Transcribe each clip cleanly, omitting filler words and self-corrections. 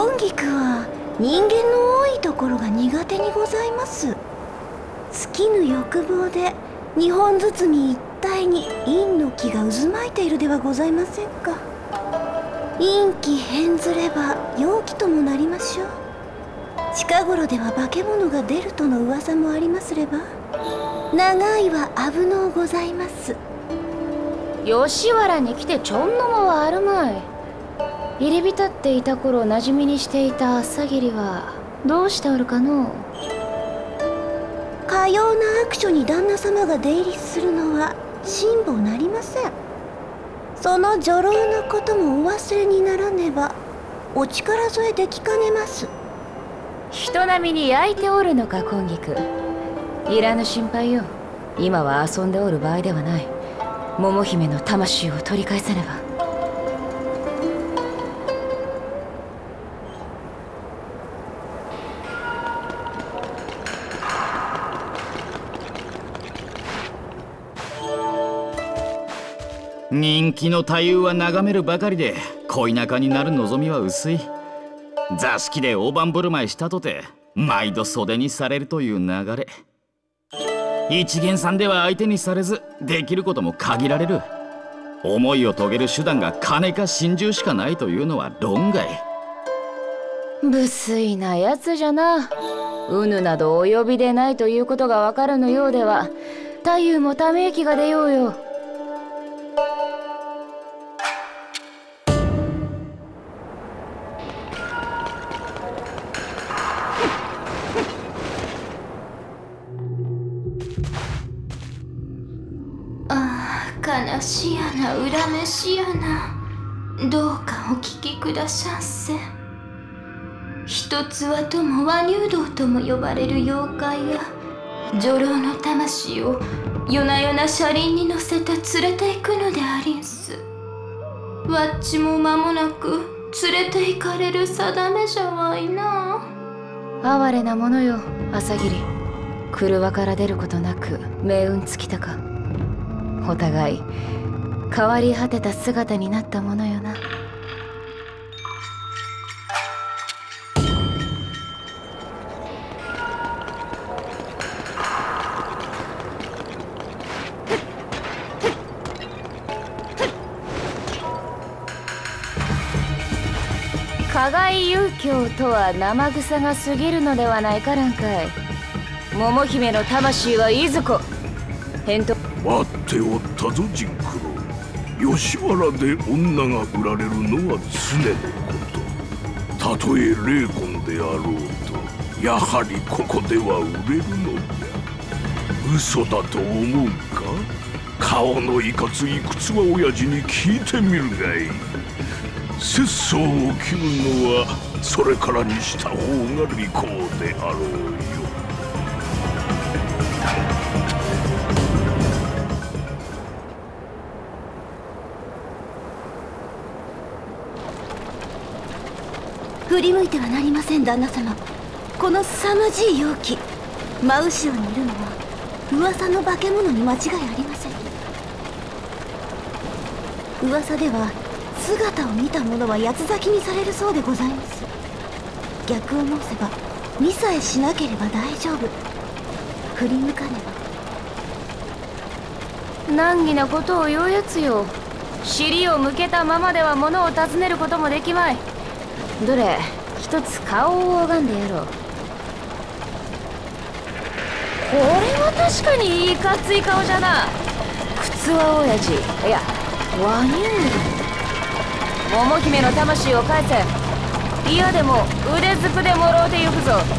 今菊は人間の多いところが苦手にございます。尽きぬ欲望で2本ずつに一体に陰の気が渦巻いているではございませんか。陰気変ずれば陽気ともなりましょう。近頃では化け物が出るとの噂もありますれば、長いは危のうございます。 吉原に来てちょんの間はあるまい。入り浸っていた頃馴染みにしていた朝霧はどうしておるかのう。 かような悪所に旦那様が出入りするのは辛抱なりません。その女郎のこともお忘れにならねばお力添えできかねます。 人並みに焼いておるのか今菊。いらぬ心配よ。今は遊んでおる場合ではない。桃姫の魂を取り返せねば。 人気の太夫は眺めるばかりで恋仲になる望みは薄い。座敷で大盤振る舞いしたとて毎度袖にされるという流れ。一元さんでは相手にされずできることも限られる。思いを遂げる手段が金か心中しかないというのは論外。 無粋なやつじゃな。うぬなどお呼びでないということがわかるのようでは太夫もため息が出ようよ。 悲しやな恨めしやな。どうかお聞きくださんせ。一つはとも和入道とも呼ばれる妖怪が女郎の魂を夜な夜な車輪に乗せて連れて行くのでありんす。わっちも間もなく連れて行かれる定めじゃわいな。 哀れなものよ朝霧。車から出ることなく命運尽きたか。お互い変わり果てた姿になったものよな。加害遊興とは生臭が過ぎるのではないか。らんかい。桃姫の魂はいずこ返答。 待っておったぞジンクロ。吉原で女が売られるのは常のこと。たとえ霊魂であろうとやはりここでは売れるのじゃ。嘘だと思うか。顔のいかつい靴は親父に聞いてみるがいい。節操を切るのはそれからにした方が利口であろうよ。 振り向いてはなりません旦那様。この凄まじい妖気、真後ろにいるのは噂の化け物に間違いありません。噂では姿を見た者は八つ咲きにされるそうでございます。逆を申せば見さえしなければ大丈夫。振り向かねば。難儀なことを言うやつよ。尻を向けたままでは物を尋ねることもできまい。どれ一つ顔を拝んでやろう。これは確かにいかつい顔じゃな。靴は親父、いや和乳桃姫の魂を返せ。嫌でも腕ずくでもろうてゆくぞ。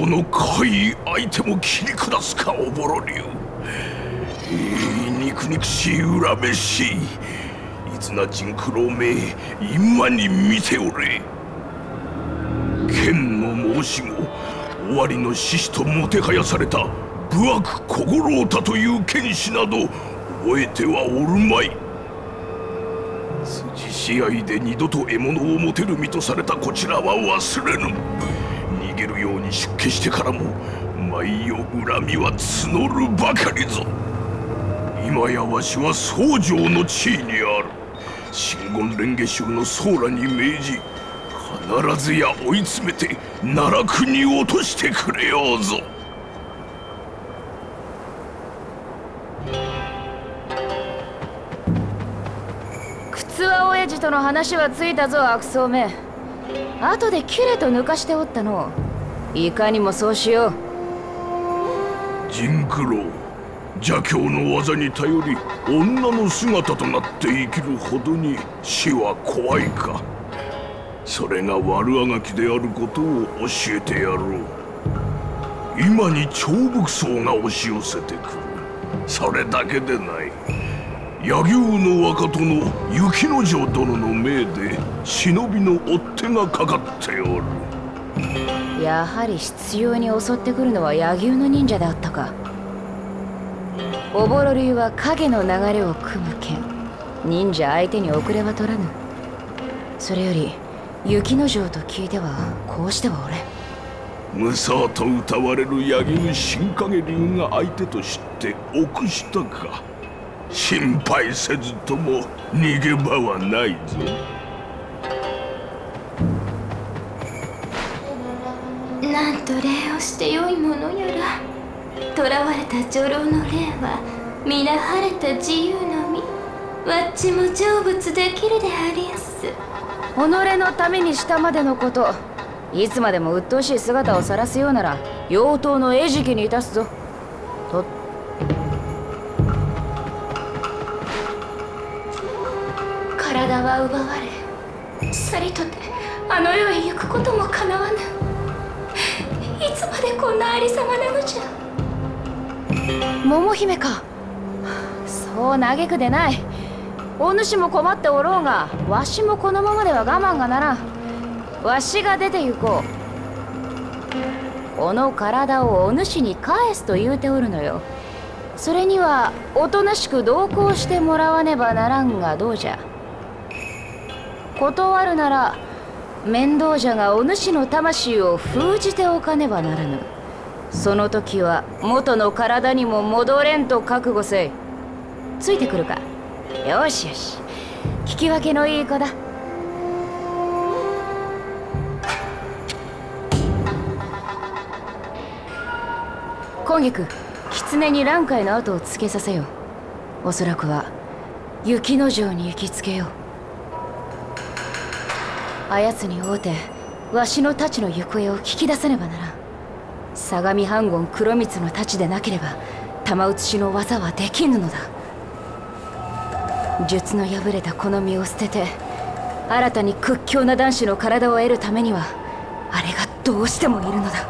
その怪異相手も切り下すか、おぼろ竜。肉々しい恨めしい。いつな陣九郎め、今に見ておれ。剣の申し子、尾張の志士ともてはやされた武悪小五郎太という剣士など覚えてはおるまい。筋試合で二度と獲物を持てる身とされたこちらは忘れぬ。逃げるように出家してからも毎夜恨みは募るばかりぞ。今やわしは僧正の地位にある。真言蓮華宗の僧羅に命じ、必ずや追い詰めて奈落に落としてくれようぞ。 靴輪親父との話はついたぞ、悪僧め。後でキュレと抜かしておったの。いかにもそうしよう。 陣九郎、邪教の技に頼り女の姿となって生きるほどに死は怖いか。それが悪あがきであることを教えてやろう。今に長福僧が押し寄せてくる。それだけでない。柳生の若殿雪之丞殿の命で忍びの追っ手がかかっておる。 やはり執拗に襲ってくるのは柳生の忍者であったか。おぼろ流は影の流れを組む剣。忍者相手に遅れは取らぬ。それより雪之丞と聞いてはこうしてはおれ。 無双と謳われる柳生新影流が相手と知って臆したか。心配せずとも逃げ場はないぞ。 なんと礼をしてよいものやら。囚われた女郎の霊は皆晴れた自由の身。わっちも成仏できるでありやす。 己のためにしたまでのこと、いつまでも鬱陶しい姿を晒すようなら妖刀の餌食にいたすぞ。と体は奪われ、さりとてあの世へ行くこともかなわぬ。いつまでこんなありさまなのじゃ。 桃姫か。そう嘆くでない。お主も困っておろうが、わしもこのままでは我慢がならん。わしが出て行こう。この体をお主に返すと言うておるのよ。それにはおとなしく同行してもらわねばならんがどうじゃ。断るなら面倒じゃがお主の魂を封じておかねばならぬ。その時は元の体にも戻れんと覚悟せい。ついてくるか。よしよし、聞き分けのいい子だ。今月狐に蘭海の後をつけさせよ。おそらくは雪之丞に行きつけよう。あやつに会うてわしの太刀の行方を聞き出さねばならん。相模藩権黒光の太刀でなければ玉写しの技はできぬのだ。術の破れたこの身を捨てて新たに屈強な男子の体を得るためにはあれがどうしてもいるのだ。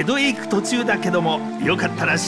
戸へ行く途中だけども、よかったら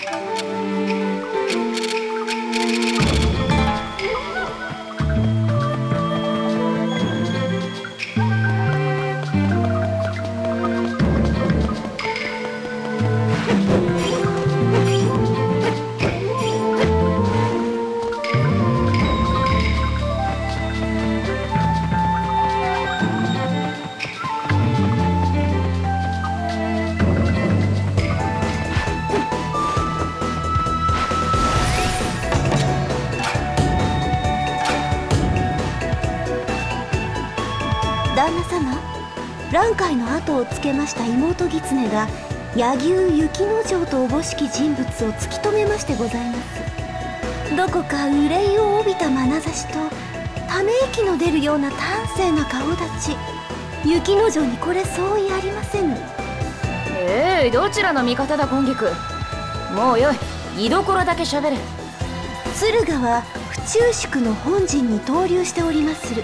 旦那様、蘭海の後をつけました妹狐が柳生雪之丞とおぼしき人物を突き止めましてございます。どこか憂いを帯びた眼差しとため息の出るような端正な顔立ち、雪之丞にこれ相違ありませぬ。 どちらの味方だ金菊。もうよい、居所だけしゃべれ。 駿河は府中宿の本陣に投留しておりまする。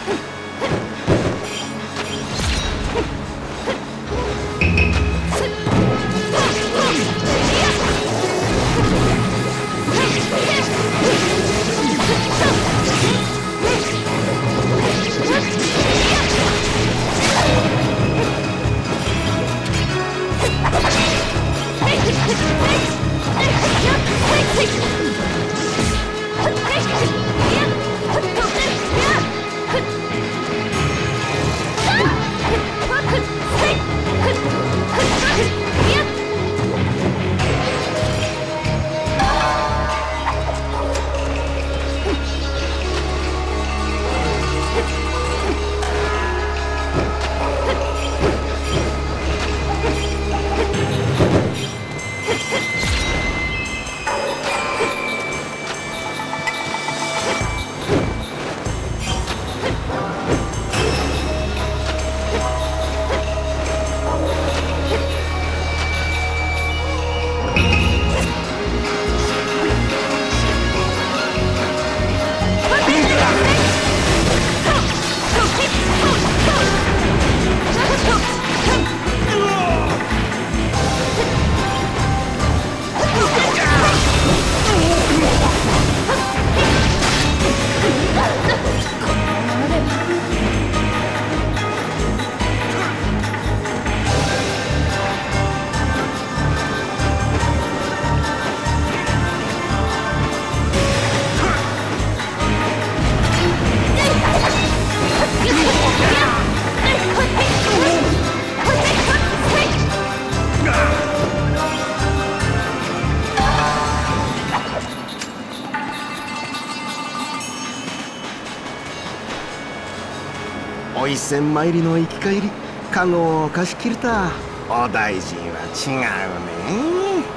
お伊勢参りの行き帰り、カゴを貸し切るた。お大臣は違うね。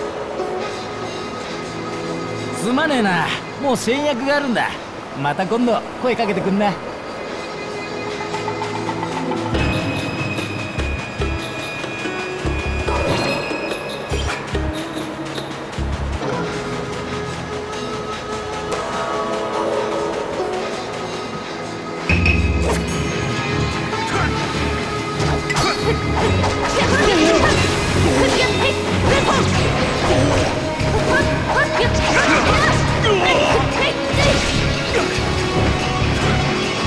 すまねえな、もう先約があるんだ。また今度声かけてくんな。 こ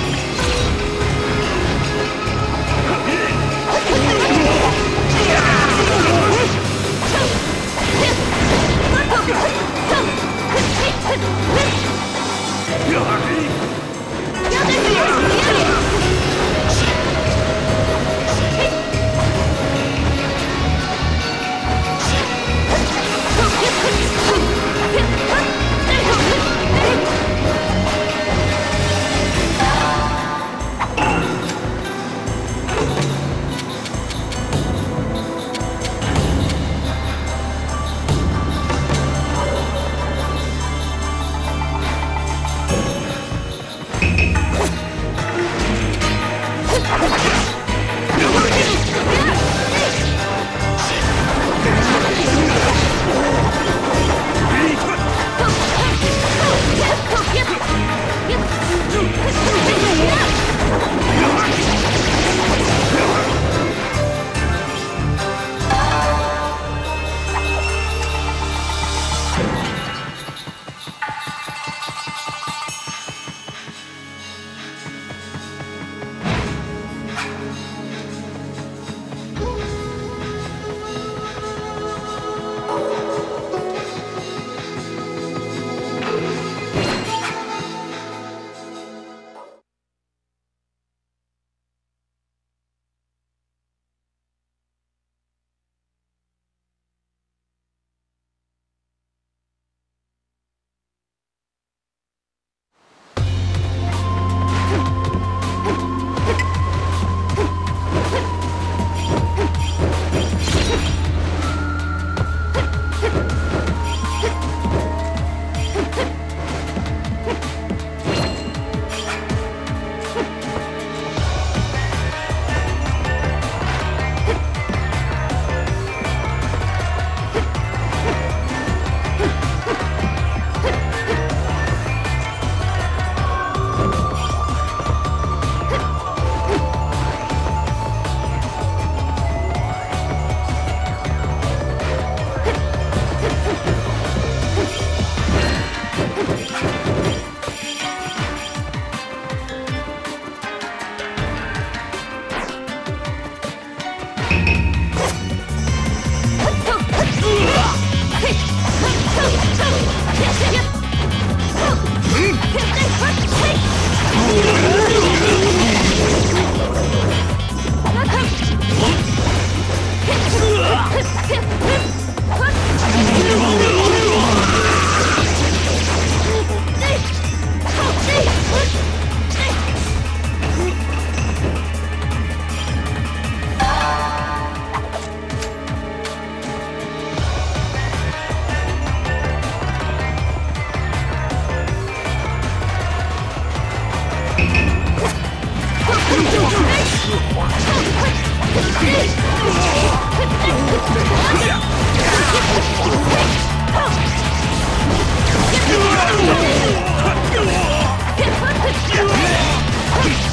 う